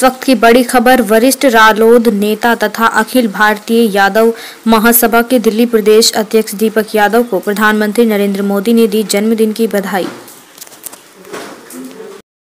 वक्त की बड़ी खबर। वरिष्ठ रालोद नेता तथा अखिल भारतीय यादव महासभा के दिल्ली प्रदेश अध्यक्ष दीपक यादव को प्रधानमंत्री नरेंद्र मोदी ने दी जन्मदिन की बधाई।